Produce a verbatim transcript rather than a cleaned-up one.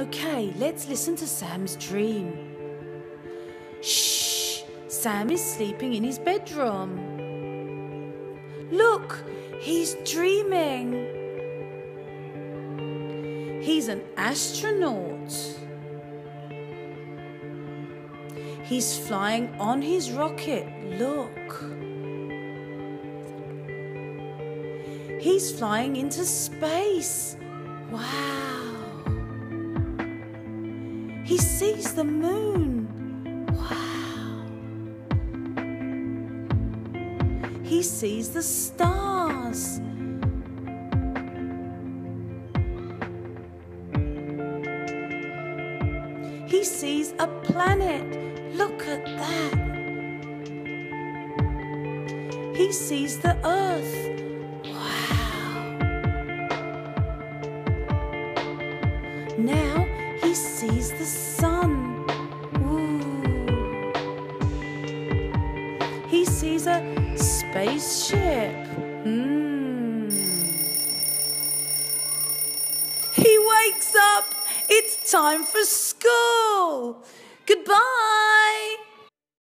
Okay, let's listen to Sam's dream. Shh! Sam is sleeping in his bedroom. Look, he's dreaming. He's an astronaut. He's flying on his rocket. Look. He's flying into space. Wow. He sees the moon. Wow. He sees the stars. He sees a planet. Look at that. He sees the earth. Wow. Now he sees the sun. Ooh. He sees a spaceship. Hmm. He wakes up. It's time for school. Goodbye.